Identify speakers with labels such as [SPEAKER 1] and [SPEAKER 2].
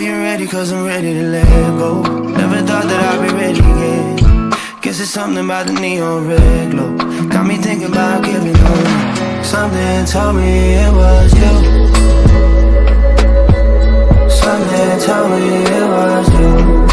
[SPEAKER 1] you ready, cause I'm ready to let go. Never thought that I'd be ready again. Guess it's something about the neon red glow. Got me thinking about giving up. Something told me it was you. Something told me it was you.